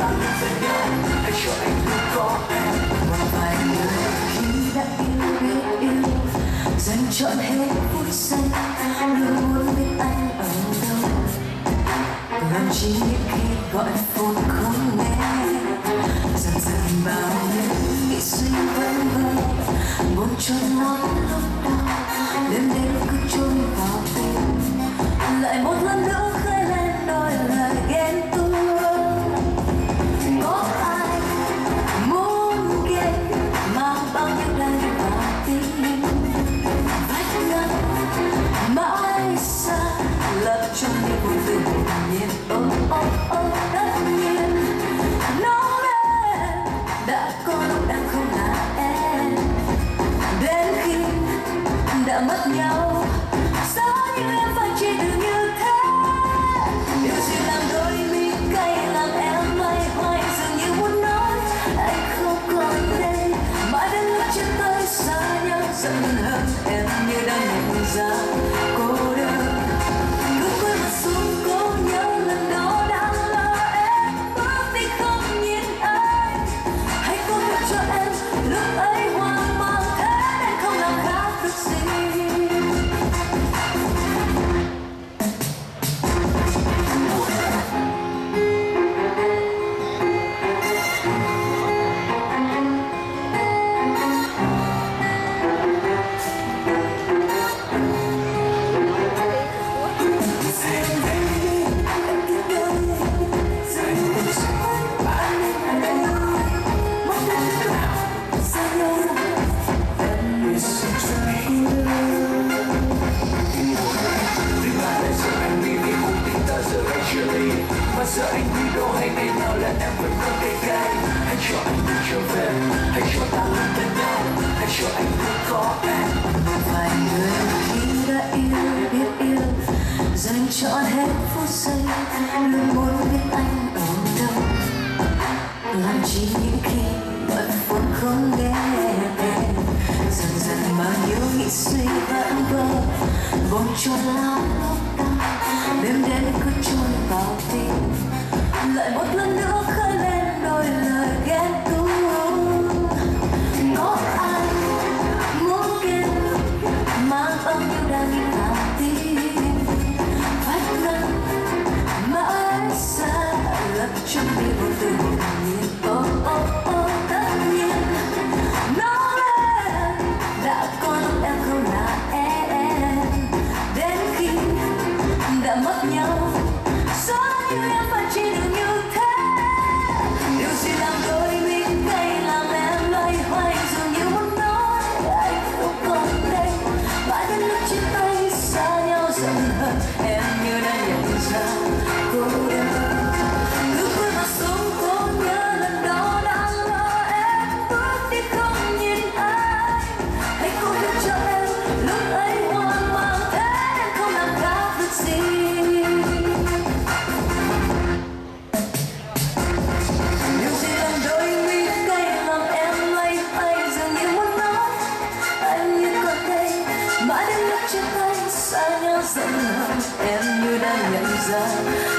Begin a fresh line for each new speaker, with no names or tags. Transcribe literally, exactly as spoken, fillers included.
ta luôn bên nhau, hãy cho anh luôn có em.
Một vài người khi đã yêu biết yêu, dành trọn hết phút giây, luôn muốn biết anh ở đâu. Làm chi những khi gọi phone không nghe, dần dần bao những nghĩ suy vẫn vơ, buồn trôi nỗi lúc đau, đêm đêm cứ trôi vào tim, lại một lần nữa khơi lên đôi lời ghen tuông. Có ai muốn ghét mang bao nhiêu lời vào tim, vách ngăn mãi xa lấp trong những buồn tự nhiên. Ô ô ô tất nhiên nóng lên đã có lúc em không là em, đến khi đã mất nhau sao như em phải chỉ được như thế. Điều gì làm đôi mi cay làm em loay hoay dường như muốn nói anh không còn đây, mãi đến lúc chia tay xa nhau giận hơn em như đang nhận ra cô đơn. Cứ quên mặt xuống cố nhớ lần đó đã lỡ em bước đi không nhìn anh, hãy cố hiểu cho em lúc ấy hoang mang thế nên không làm khác được gì.
Mà giờ anh đi đâu hay ngày nào là em vẫn còn cay cay. Hãy cho anh được trở về, hãy cho ta luôn bên nhau, hãy cho anh luôn có em.
Một vài người khi đã yêu biết yêu, dành trọn hết phút giây, luôn muốn biết anh ở đâu. Làm chi những khi gọi phone không nghe em, dần dần bao nhiêu nghĩ suy vẫn vơ, vòng tròn lao lúc ta đêm đêm cứ trôi vào tim, lại một lần nữa khơi lên đôi lời ghen tuông. Có ai muốn kia mang bao nhiêu đang nghĩ vào tim, vách ngăn mãi xa lấp trong đi vô tự nhiên. Ô ô ô tất nhiên nóng lên đã có lúc em không là em, đến khi đã mất nhau sao như em phải chỉ được như thế. Điều gì làm đôi mình cay làm em loay hoay dường như muốn nói anh không còn đây, mãi đến lúc chia tay xa nhau giận hờn em như đã nhận ra cô đơn. Cứ quên mặt xuống cố nhớ lần đó đã lỡ em bước đi không nhìn anh, hãy cố hiểu cho em lúc ấy hoang mang thế nên không làm khác được gì. Điều gì làm đôi mi cay làm em loay hoay dường như muốn nói anh như còn đây, mãi đến lúc chia tay xa nhau giận hờn em như đã nhận ra